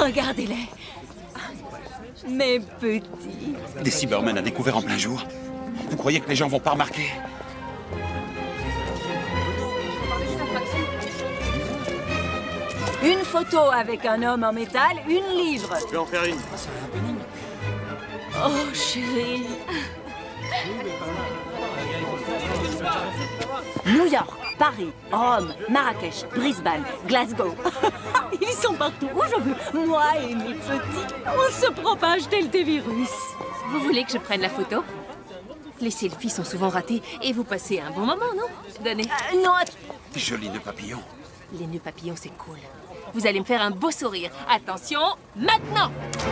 Regardez-les. Mes petits. Des Cybermen à découvert en plein jour. Vous croyez que les gens vont pas remarquer? Une photo avec un homme en métal, une livre. Je vais en faire une. Oh, chérie. New York, Paris, Rome, Marrakech, Brisbane, Glasgow. Ils sont partout où je veux. Moi et mes petits, on se propage tel des virus. Vous voulez que je prenne la photo? Les selfies sont souvent ratés et vous passez un bon moment, non? Donnez. Non, Joli nœud papillon. Les nœuds papillons, c'est cool. Vous allez me faire un beau sourire. Attention, maintenant!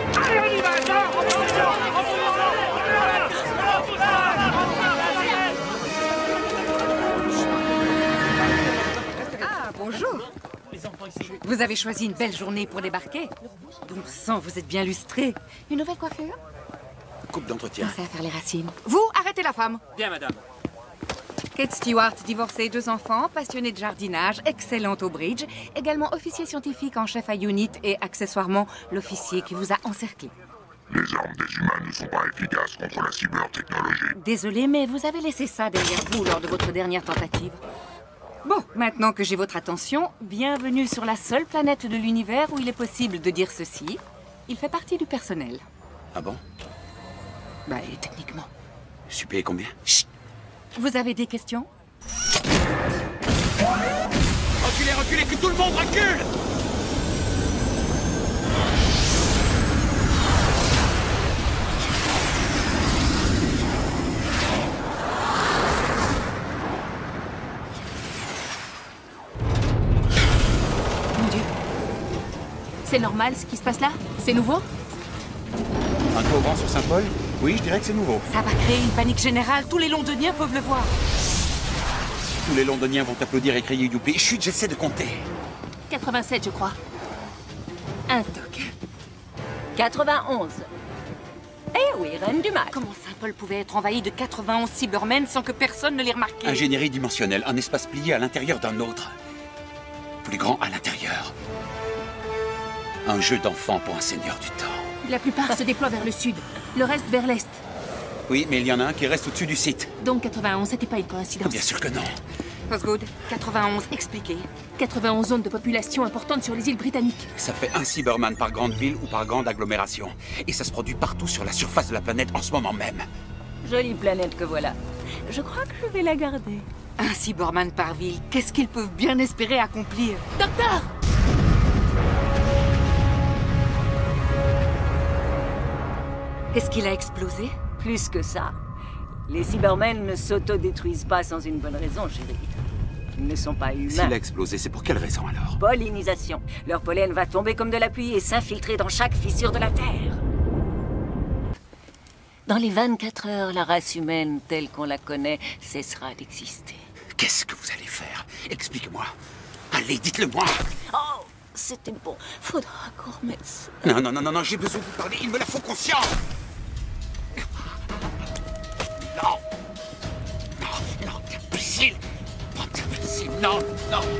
Ah, bonjour. Vous avez choisi une belle journée pour débarquer. Bon sang, vous êtes bien lustré. Une nouvelle coiffure? Coupe d'entretien. Pensez à faire les racines. Vous, arrêtez la femme. Bien, madame. Kate Stewart, divorcée, 2 enfants, passionnée de jardinage, excellente au bridge, également officier scientifique en chef à UNIT et accessoirement l'officier qui vous a encerclé. Les armes des humains ne sont pas efficaces contre la cybertechnologie. Désolée, mais vous avez laissé ça derrière vous lors de votre dernière tentative. Bon, maintenant que j'ai votre attention, bienvenue sur la seule planète de l'univers où il est possible de dire ceci. Il fait partie du personnel. Ah bon? Bah, techniquement. Je suis payé combien? Chut! Vous avez des questions? Reculez, reculez, que tout le monde recule! Mon Dieu. C'est normal ce qui se passe là? C'est nouveau? Un torrent sur Saint-Paul? Oui, je dirais que c'est nouveau. Ça va créer une panique générale. Tous les Londoniens peuvent le voir. Tous les Londoniens vont applaudir et crier youpi. Chut, j'essaie de compter. 87, je crois. Un toc. 91. Eh oui, reine du mal. Comment Saint-Paul pouvait être envahi de 91 Cybermen sans que personne ne les remarque? Ingénierie dimensionnelle, un espace plié à l'intérieur d'un autre. Plus grand à l'intérieur. Un jeu d'enfant pour un seigneur du temps. La plupart se déploient vers le sud, le reste vers l'est. Oui, mais il y en a un qui reste au-dessus du site. Donc 91, c'était pas une coïncidence. Bien sûr que non. Osgood, 91, expliquez. 91 zones de population importantes sur les îles britanniques. Ça fait un Cyberman par grande ville ou par grande agglomération. Et ça se produit partout sur la surface de la planète en ce moment même. Jolie planète que voilà. Je crois que je vais la garder. Un Cyberman par ville, qu'est-ce qu'ils peuvent bien espérer accomplir? Docteur! Est-ce qu'il a explosé? Plus que ça. Les Cybermen ne s'autodétruisent pas sans une bonne raison, chérie. Ils ne sont pas humains. S'il a explosé, c'est pour quelle raison alors? Pollinisation. Leur pollen va tomber comme de la pluie et s'infiltrer dans chaque fissure de la Terre. Dans les 24 heures, la race humaine, telle qu'on la connaît, cessera d'exister. Qu'est-ce que vous allez faire? Expliquez-moi. Allez, dites-le-moi. Oh, c'était bon. Faudra qu'on remette ça. Non, non, non, non, non, j'ai besoin de vous parler. Il me la faut conscient. Non. Non, non, imbécile. Bande d'imbéciles, non, non.